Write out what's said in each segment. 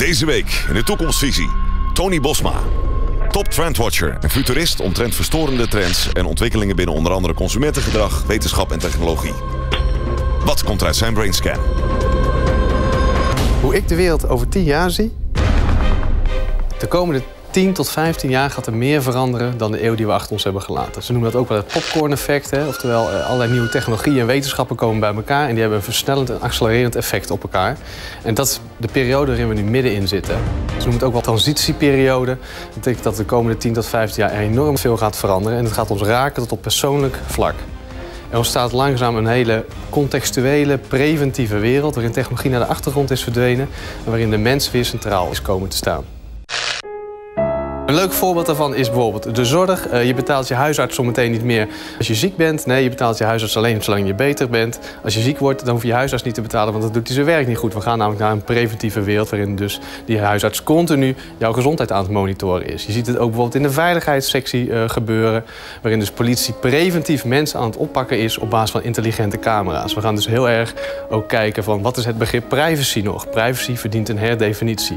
Deze week in de Toekomstvisie. Tony Bosma. Top trendwatcher en futurist omtrent verstorende trends en ontwikkelingen binnen onder andere consumentengedrag, wetenschap en technologie. Wat komt er uit zijn brainscan? Hoe ik de wereld over 10 jaar zie? De komende 10 tot 15 jaar gaat er meer veranderen dan de eeuw die we achter ons hebben gelaten. Ze noemen dat ook wel het popcorn-effect. Oftewel, allerlei nieuwe technologieën en wetenschappen komen bij elkaar en die hebben een versnellend en accelererend effect op elkaar. En dat is de periode waarin we nu middenin zitten. Ze noemen het ook wel transitieperiode. Dat betekent dat de komende 10 tot 15 jaar er enorm veel gaat veranderen en het gaat ons raken tot op persoonlijk vlak. Er ontstaat langzaam een hele contextuele, preventieve wereld waarin technologie naar de achtergrond is verdwenen en waarin de mens weer centraal is komen te staan. Een leuk voorbeeld daarvan is bijvoorbeeld de zorg. Je betaalt je huisarts zometeen niet meer als je ziek bent. Nee, je betaalt je huisarts alleen zolang je beter bent. Als je ziek wordt, dan hoef je je huisarts niet te betalen, want dan doet hij zijn werk niet goed. We gaan namelijk naar een preventieve wereld waarin dus die huisarts continu jouw gezondheid aan het monitoren is. Je ziet het ook bijvoorbeeld in de veiligheidssectie gebeuren, waarin dus politie preventief mensen aan het oppakken is op basis van intelligente camera's. We gaan dus heel erg ook kijken van wat is het begrip privacy nog? Privacy verdient een herdefinitie.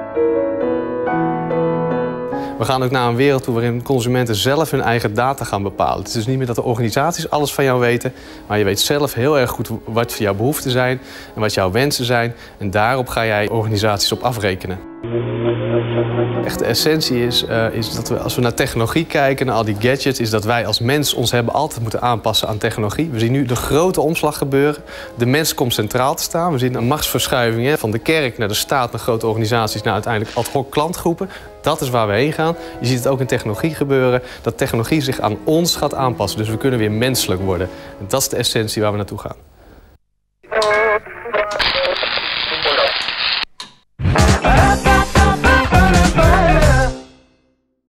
We gaan ook naar een wereld toe waarin consumenten zelf hun eigen data gaan bepalen. Het is dus niet meer dat de organisaties alles van jou weten, maar je weet zelf heel erg goed wat jouw behoeften zijn en wat jouw wensen zijn. En daarop ga jij organisaties op afrekenen. Echt de essentie is dat we, als we naar technologie kijken, naar al die gadgets, is dat wij als mens ons hebben altijd moeten aanpassen aan technologie. We zien nu de grote omslag gebeuren. De mens komt centraal te staan. We zien een machtsverschuiving van de kerk naar de staat, naar grote organisaties, naar uiteindelijk ad hoc klantgroepen. Dat is waar we heen gaan. Je ziet het ook in technologie gebeuren, dat technologie zich aan ons gaat aanpassen. Dus we kunnen weer menselijk worden. En dat is de essentie waar we naartoe gaan.